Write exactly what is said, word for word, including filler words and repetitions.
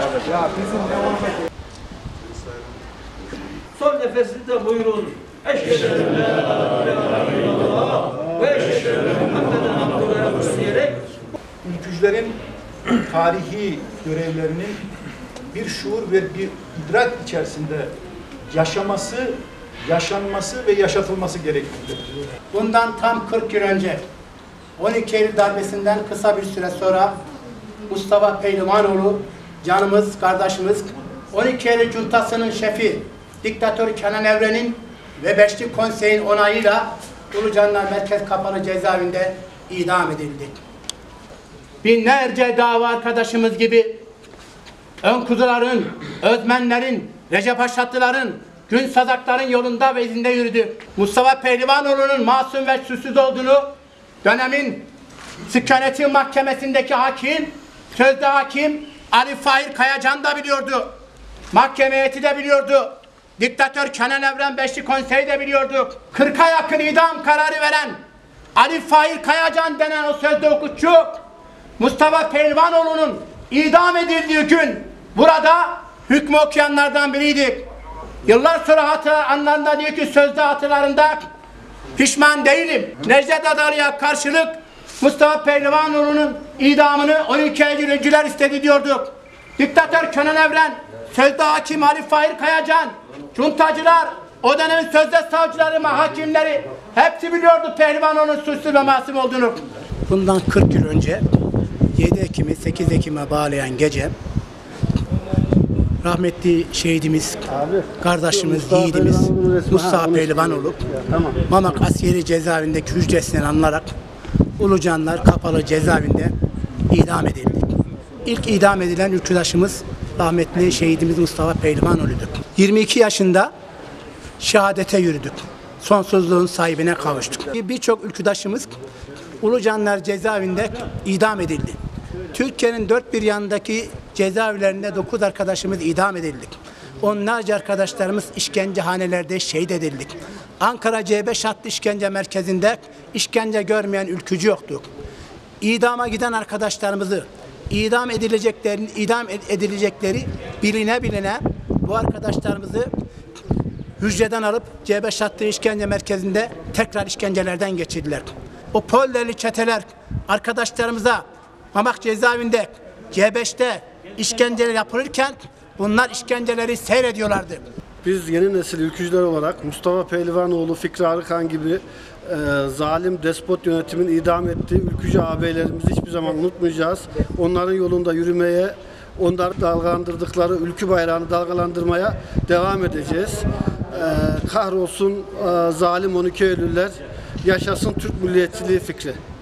Ya bizim ne olmadı? Son nefesinde buyurun. Eşhedü en la ilahe illallah ve eşhedü enne Muhammeden abdühü ve resuluhu diyerek ülkücülerin tarihi görevlerinin bir şuur ve bir idrak içerisinde yaşaması, yaşanması ve yaşatılması gereklidir. Bundan tam kırk yıl önce on iki Eylül darbesinden kısa bir süre sonra Mustafa Pehlivanoğlu canımız, kardeşimiz on iki Eylül cuntasının şefi diktatör Kenan Evren'in ve Beşli Konsey'in onayıyla Ulucanlar Merkez Kapalı Cezaevinde idam edildi. Binlerce dava arkadaşımız gibi Önkuzuların, Özmenlerin, Recep Haşhatlıların, Gün Sazakların yolunda ve izinde yürüdü. Mustafa Pehlivanoğlu'nun masum ve suçsuz olduğunu dönemin Sükanetin Mahkemesi'ndeki hakim, sözde hakim Ali Fahir Kayacan da biliyordu. Mahkeme heyeti de biliyordu. Diktatör Kenan Evren Beşli Konsey de biliyordu. kırka yakın idam kararı veren Ali Fahir Kayacan denen o sözde hukukçu Mustafa Pehlivanoğlu'nun idam edildiği gün burada hükmü okuyanlardan biriydi. Yıllar sonra hatıra anlarında diyor ki sözde hatıralarında pişman değilim. Necdet Adalı'ya karşılık Mustafa Pehlivanoğlu'nun idamını on iki Eylül'cüler istedi diyordu. Diktatör Kenan Evren, sözde hakim Ali Fahir Kayacan, cuntacılar, o dönemin sözde savcıları, hakimleri hepsi biliyordu Pehlivanoğlu'nun suçsuz ve masum olduğunu. Bundan kırk yıl önce yedi Ekim'i sekiz Ekim'e bağlayan gece rahmetli şehidimiz, abi, kardeşimiz, Mustafa yiğidimiz Mustafa Pehlivanoğlu tamam. Mamak Askeri Cezaevindeki hücresinden alınarak Ulucanlar Kapalı Cezaevinde idam edildi. İlk idam edilen ülküdaşımız rahmetli şehidimiz Mustafa Pehlivanoğlu'dur. yirmi iki yaşında şehadete yürüdük. Sonsuzluğun sahibine kavuştuk. Birçok ülküdaşımız Ulucanlar Cezaevinde idam edildi. Türkiye'nin dört bir yanındaki cezaevlerinde dokuz arkadaşımız idam edildik. Onlarca arkadaşlarımız işkencehanelerde şehit edildik. Ankara C beş Hattı İşkence Merkezi'nde işkence görmeyen ülkücü yoktu. İdama giden arkadaşlarımızı idam edileceklerini idam edilecekleri biline biline bu arkadaşlarımızı hücreden alıp C beş Hattı İşkence Merkezi'nde tekrar işkencelerden geçirdiler. O pollerli çeteler arkadaşlarımıza Mamak cezaevinde C beşte işkenceler yapılırken bunlar işkenceleri seyrediyorlardı. Biz yeni nesil ülkücüler olarak Mustafa Pehlivanoğlu, Fikri Arıkan gibi e, zalim despot yönetimin idam ettiği ülkücü ağabeylerimizi hiçbir zaman unutmayacağız. Onların yolunda yürümeye, onları dalgalandırdıkları ülkü bayrağını dalgalandırmaya devam edeceğiz. E, kahrolsun e, zalim on iki Eylüller, yaşasın Türk milliyetçiliği fikri.